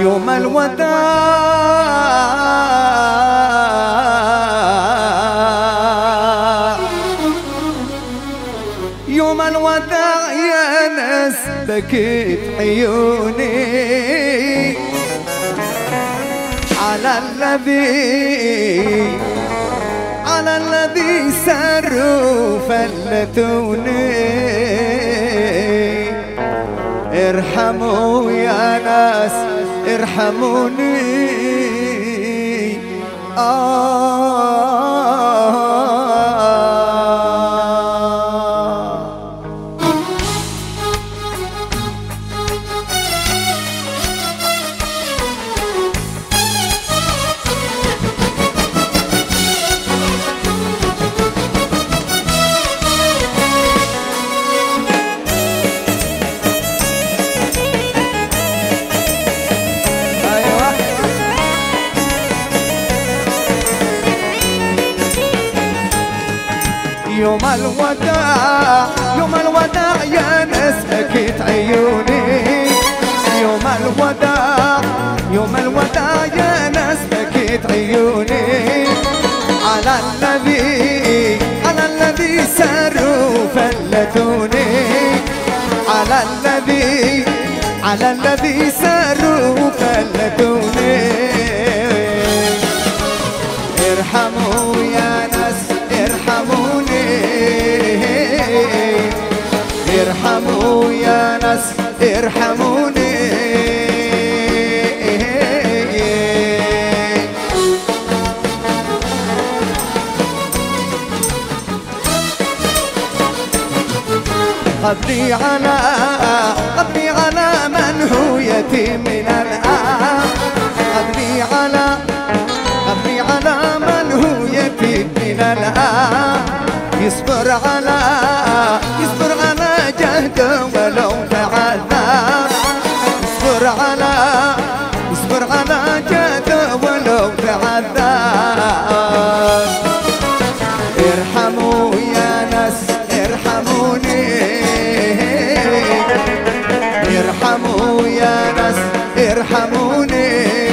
يوم الوداع يوم الوداع يا ناس بكيت عيوني على الذي سروا فلتوني. ارحموا يا ناس ارحموني. يوم الوداع يوم الوداع يا ناس بكيت عيوني. يوم الوداع يوم الوداع يا ناس بكيت عيوني على الذي ساروا فلتوني. على الذي ساروا فلتوني. ارحموا يا ناس ارحموني. ارحموا يا ناس ارحموني. قبلي على من هو يتيم من الآن. قبلي على من هو يتيم من الآن. يصبر على جهده ولو تعذب. يصبر على جهده ولو تعذب. ارحموا يا ناس ارحموني. ارحموا يا ناس ارحموني.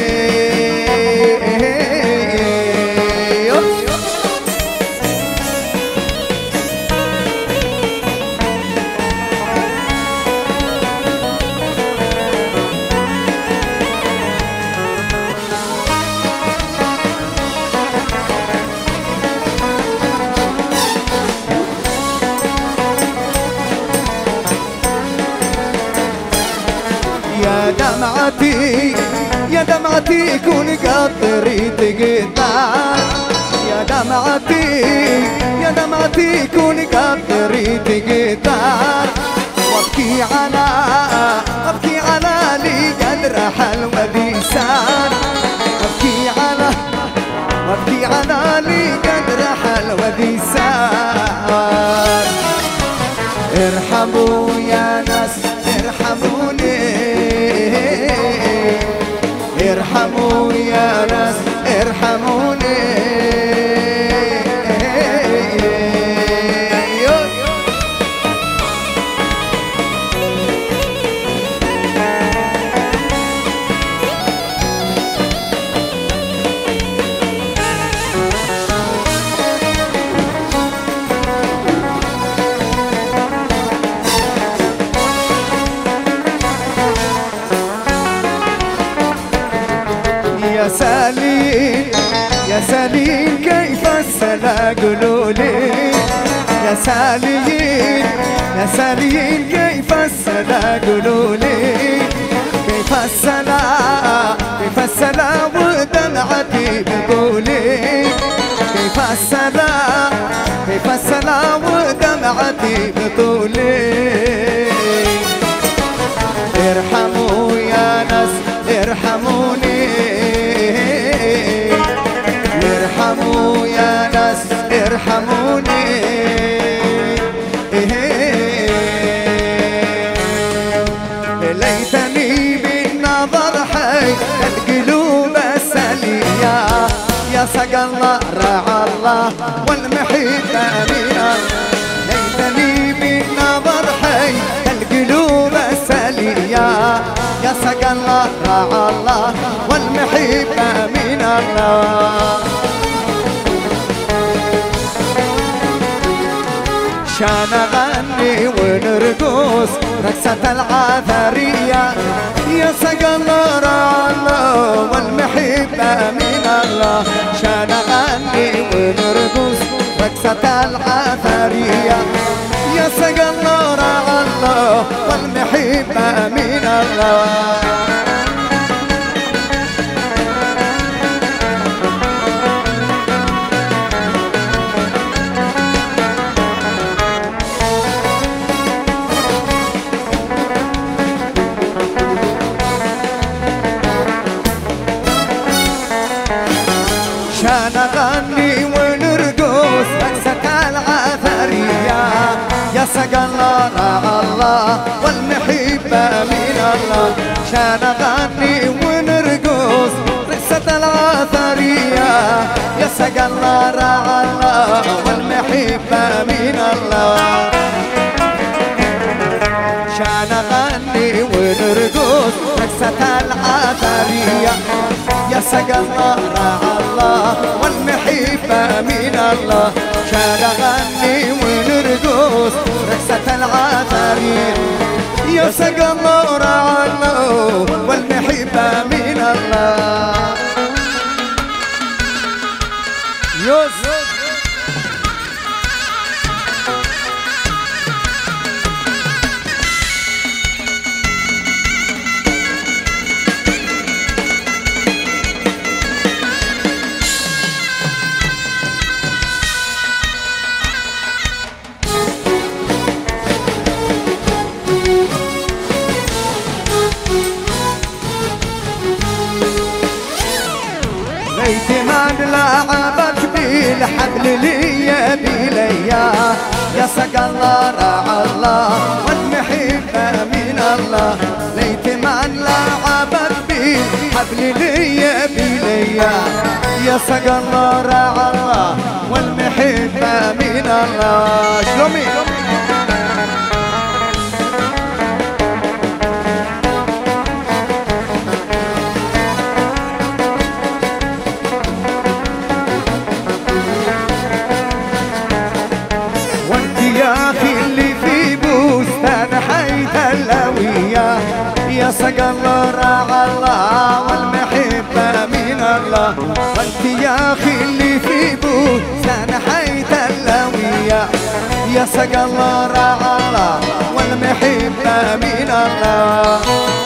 يا دمعتي كوني قطري تقطع. يا دمعتي كوني قطري تقطع. وابكي على لي قد رحل وذيسان. وابكي على لي قد رحل وذيسان. ارحموا يا ناس ارحموني. ارحموا يا ناس ارحموني. يا سالين كيف السلا قولولي. يا سالين كيف السلا قولولي. كيف السلا ودمعتي بقولي. كيف السلا ودمعتي بطولي. ارحموا يا ناس ارحموني. ارحموا يا ناس ارحموني. ليتني بالنظر حي القلوب السلية. يا سقى الله رعى الله والمحيط أمينا. ليتني بالنظر حي القلوب السلية. يا سقى الله رعى الله والمحبة من الله. شان غني ونرقص رقصة العذرية يا سقى الله رعى الله والمحبة من الله. شان غني ونرقص رقصة العذرية يا سقى الله رعى الله والمحبة من الله. شان غني ونرقص رقصة العذرية يا سقى الله رعى الله والمحبة من الله. شان غني ونرقص رقصة العذرية يا سقى الله رعى الله والمحبة من الله. شان غني ونرقص رقصة العذرية يا سقى الله رعى الله والمحبة من الله. شان غني ونرقص رقصة العذرية يا سقى الله رعى الله والمحبة من الله. ليت ما لعبت بالحبل ليا بليا يا سقى الله رعى الله والمحبة من الله. ليت ما لعبت بالحبل ليا بليا يا سقى الله رعى الله والمحبة من الله. شلومي يا سقى الله رعى الله والمحبة من الله. وانت يا اخي اللي في بوستان حيث اللوية يا سقى الله رعى الله والمحبة من الله.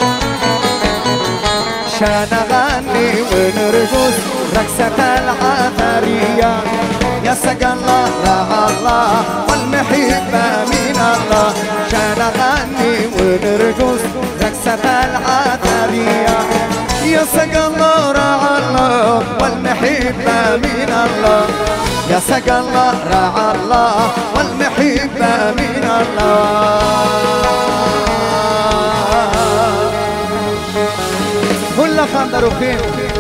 شان غني ونرقص رقصة العذرية يا سقى الله رعى الله والمحبة من الله. شان غني ونرقص رقصة العذرية يا سقى الله رعى الله والمحبة من الله. يا سقى الله رعى الله والمحبة من الله. كل خمر وخير